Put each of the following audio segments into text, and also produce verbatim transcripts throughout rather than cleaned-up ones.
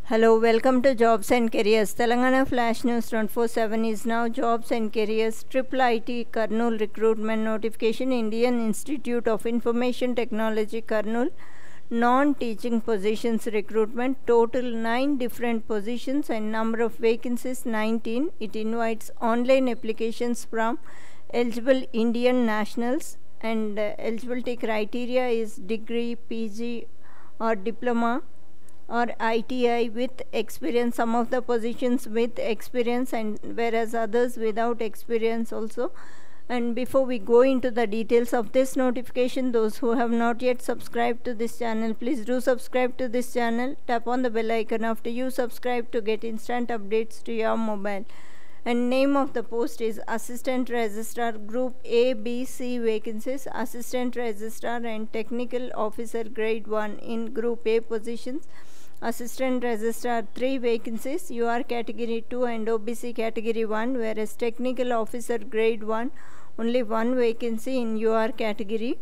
Hello, welcome to Jobs and Careers. Telangana Flash News twenty-four seven is now Jobs and Careers. Triple I T Kurnool recruitment notification. Indian Institute of Information Technology Kurnool. Non-teaching positions recruitment. Total nine different positions and number of vacancies nineteen. It invites online applications from eligible Indian nationals, and uh, eligibility criteria is degree, P G or diploma or I T I with experience. Some of the positions with experience, and whereas others without experience also. And before we go into the details of this notification, those who have not yet subscribed to this channel, please do subscribe to this channel. Tap on the bell icon after you subscribe to get instant updates to your mobile. And name of the post is Assistant Registrar, Group A, B, C vacancies, Assistant Registrar and Technical Officer Grade one in Group A positions. Assistant Registrar three vacancies, U R Category two and O B C Category one, whereas Technical Officer Grade one only one vacancy in U R category.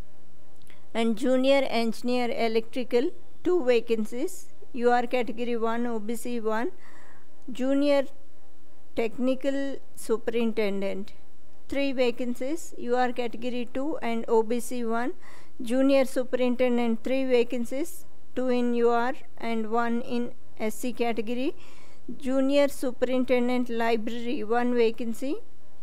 And Junior Engineer Electrical two vacancies, U R Category one, O B C one. Junior Technical Superintendent three vacancies, U R Category two and O B C one. Junior Superintendent three vacancies, two in U R and one in S C category. Junior Superintendent Library one vacancy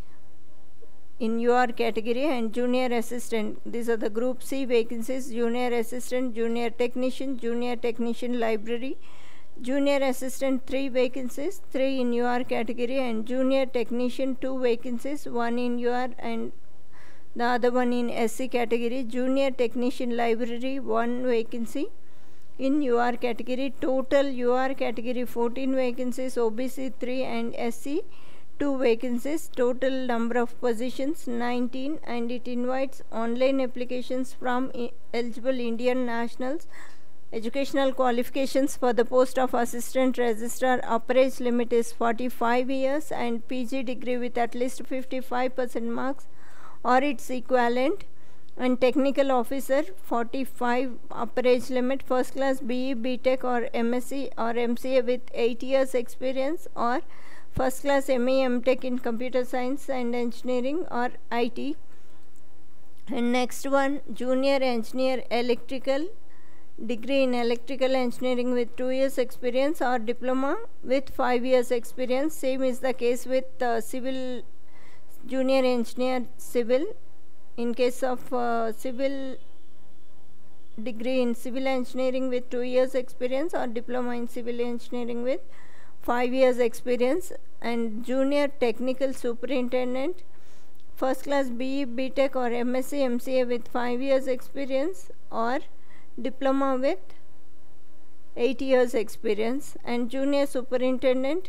in U R category. And Junior Assistant, these are the Group C vacancies, Junior Assistant, Junior Technician, Junior Technician Library. Junior Assistant three vacancies, three in U R category, and Junior Technician two vacancies, one in U R and the other one in S C category. Junior Technician Library one vacancy in U R category. Total U R category fourteen vacancies, O B C three and S C two vacancies. Total number of positions nineteen, and it invites online applications from eligible Indian nationals. Educational qualifications for the post of Assistant Registrar: upper age limit is forty-five years and P G degree with at least fifty-five percent marks or its equivalent. And Technical Officer forty-five, upper age limit, first class B E, B Tech or M S c or M C A with eight years experience, or first class M E, M Tech in Computer Science and Engineering or I T. And next one, Junior Engineer Electrical, degree in Electrical Engineering with two years experience or diploma with five years experience. Same is the case with uh, Civil, Junior Engineer Civil. In case of uh, civil, degree in Civil Engineering with two years experience or diploma in Civil Engineering with five years experience. And Junior Technical Superintendent, first class B E, B Tech or M S c, M C A with five years experience or diploma with eight years experience. And Junior Superintendent,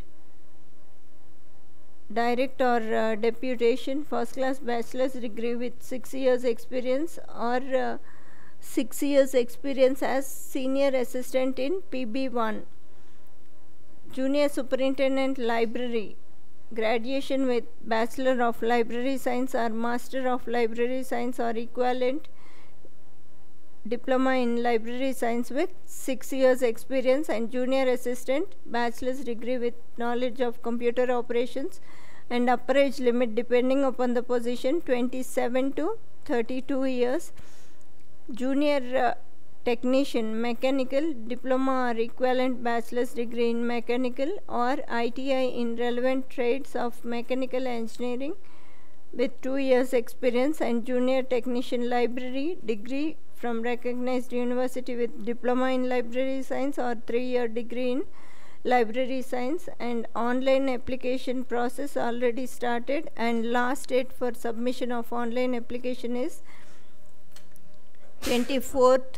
direct or uh, deputation, first class bachelor's degree with six years experience or uh, six years experience as senior assistant in P B one. Junior Superintendent Library, graduation with Bachelor of Library Science or Master of Library Science or equivalent, diploma in Library Science with six years experience. And Junior Assistant, bachelor's degree with knowledge of computer operations, and upper age limit depending upon the position twenty-seven to thirty-two years. Junior uh, Technician Mechanical, diploma or equivalent bachelor's degree in Mechanical or I T I in relevant trades of Mechanical Engineering with two years experience. And Junior Technician Library, degree from recognized university with diploma in Library Science or three-year degree in Library Science. And online application process already started, and last date for submission of online application is twenty-fourth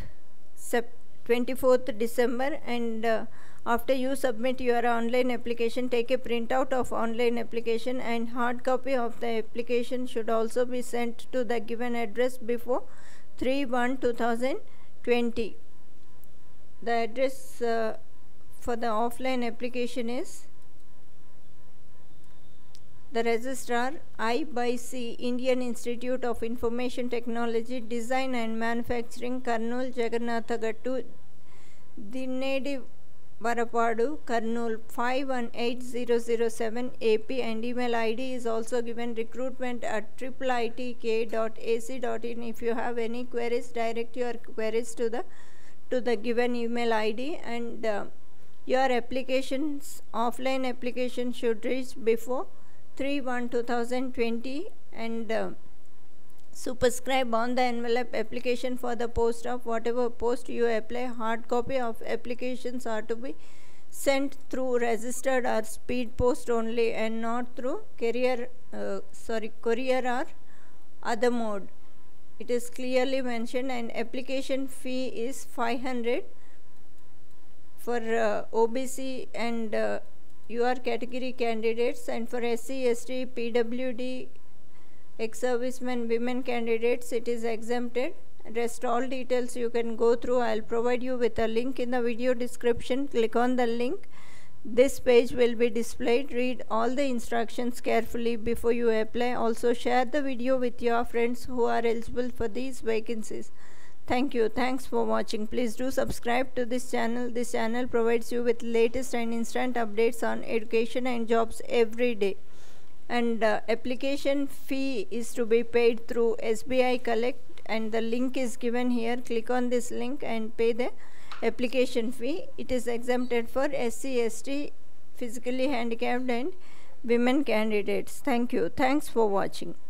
December. And uh, after you submit your online application, take a printout of online application, and hard copy of the application should also be sent to the given address before three one two thousand twenty. The address uh, for the offline application is the Registrar, I by C, Indian Institute of Information Technology, Design and Manufacturing, Kurnool, Jagannathagattu, Dinedi Varapadu, Kurnool five one eight zero zero seven A P, and email I D is also given recruitment at triple I T K dot A C dot in. If you have any queries, direct your queries to the to the given email I D, and uh, your applications, offline application should reach before three one two thousand twenty, and uh, superscribe on the envelope application for the post of whatever post you apply. Hard copy of applications are to be sent through registered or speed post only, and not through carrier uh, sorry courier or other mode. It is clearly mentioned, and application fee is five hundred for uh, O B C and uh, your category candidates, and for S C, S T, P W D, ex-servicemen, women candidates, it is exempted. Rest all details you can go through. I'll provide you with a link in the video description. Click on the link. This page will be displayed. Read all the instructions carefully before you apply. Also share the video with your friends who are eligible for these vacancies. Thank you. Thanks for watching. Please do subscribe to this channel. This channel provides you with latest and instant updates on education and jobs every day. And uh, application fee is to be paid through S B I Collect, and the link is given here. Click on this link and pay the application fee. It is exempted for S C, S T, physically handicapped and women candidates. Thank you. Thanks for watching.